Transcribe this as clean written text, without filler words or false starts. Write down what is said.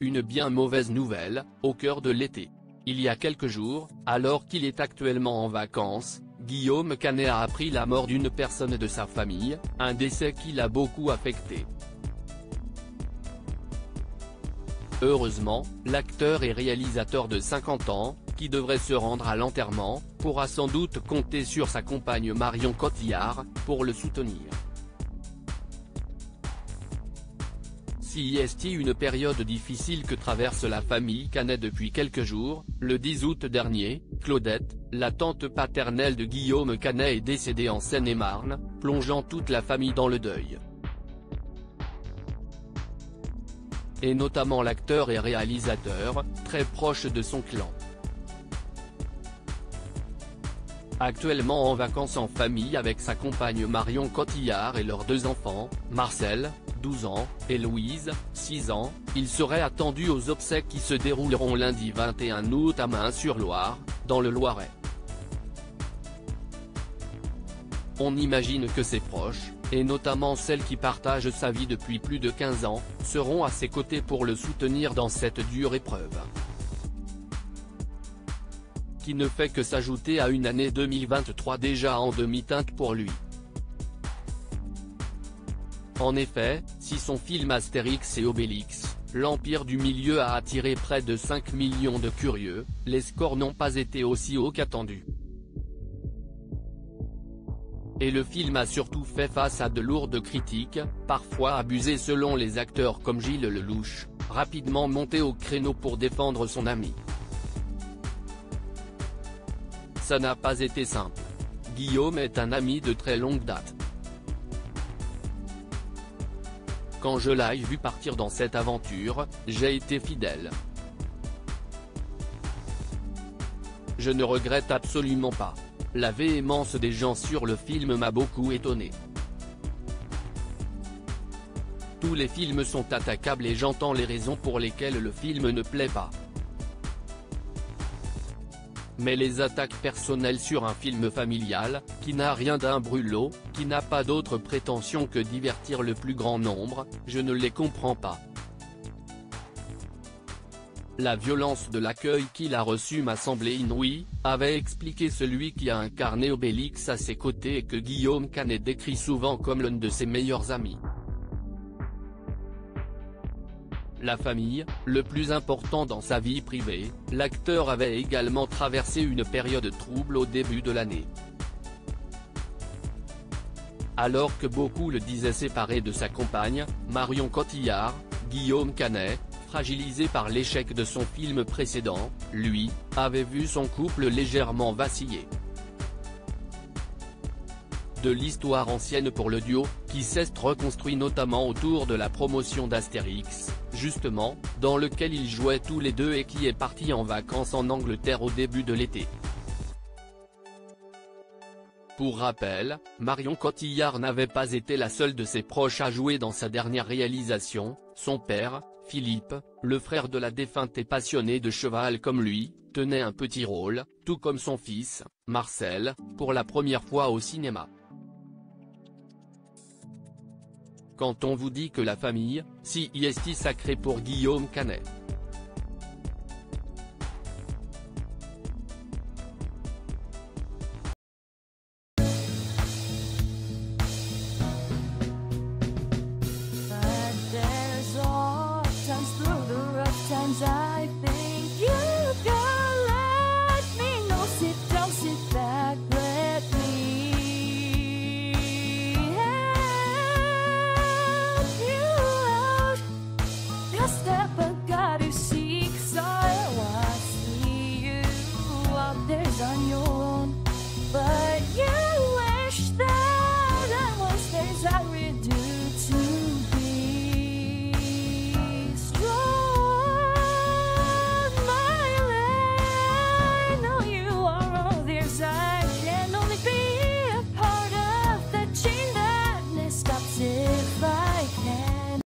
Une bien mauvaise nouvelle, au cœur de l'été. Il y a quelques jours, alors qu'il est actuellement en vacances, Guillaume Canet a appris la mort d'une personne de sa famille, un décès qui l'a beaucoup affecté. Heureusement, l'acteur et réalisateur de 50 ans, qui devrait se rendre à l'enterrement, pourra sans doute compter sur sa compagne Marion Cotillard, pour le soutenir. Si est une période difficile que traverse la famille Canet depuis quelques jours, le 10 août dernier, Claudette, la tante paternelle de Guillaume Canet est décédée en Seine-et-Marne, plongeant toute la famille dans le deuil. Et notamment l'acteur et réalisateur, très proche de son clan. Actuellement en vacances en famille avec sa compagne Marion Cotillard et leurs 2 enfants, Marcel, 12 ans, et Louise, 6 ans, il serait attendu aux obsèques qui se dérouleront lundi 21 août à Mains-sur-Loire, dans le Loiret. On imagine que ses proches, et notamment celles qui partagent sa vie depuis plus de 15 ans, seront à ses côtés pour le soutenir dans cette dure épreuve, qui ne fait que s'ajouter à une année 2023 déjà en demi-teinte pour lui. En effet, si son film Astérix et Obélix, l'Empire du Milieu a attiré près de 5 millions de curieux, les scores n'ont pas été aussi hauts qu'attendus. Et le film a surtout fait face à de lourdes critiques, parfois abusées selon les acteurs comme Gilles Lelouch, rapidement monté au créneau pour défendre son ami. Ça n'a pas été simple. Guillaume est un ami de très longue date. Quand je l'ai vu partir dans cette aventure, j'ai été fidèle. Je ne regrette absolument pas. La véhémence des gens sur le film m'a beaucoup étonné. Tous les films sont attaquables et j'entends les raisons pour lesquelles le film ne plaît pas. Mais les attaques personnelles sur un film familial, qui n'a rien d'un brûlot, qui n'a pas d'autre prétention que divertir le plus grand nombre, je ne les comprends pas. La violence de l'accueil qu'il a reçu m'a semblé inouïe, avait expliqué celui qui a incarné Obélix à ses côtés et que Guillaume Canet décrit souvent comme l'un de ses meilleurs amis. La famille, le plus important dans sa vie privée, l'acteur avait également traversé une période trouble au début de l'année. Alors que beaucoup le disaient séparé de sa compagne, Marion Cotillard, Guillaume Canet, fragilisé par l'échec de son film précédent, lui, avait vu son couple légèrement vaciller. De l'histoire ancienne pour le duo, qui s'est reconstruit notamment autour de la promotion d'Astérix, justement, dans lequel ils jouaient tous les deux et qui est parti en vacances en Angleterre au début de l'été. Pour rappel, Marion Cotillard n'avait pas été la seule de ses proches à jouer dans sa dernière réalisation, son père, Philippe, le frère de la défunte et passionné de cheval comme lui, tenait un petit rôle, tout comme son fils, Marcel, pour la première fois au cinéma. Quand on vous dit que la famille, si est sacrée pour Guillaume Canet.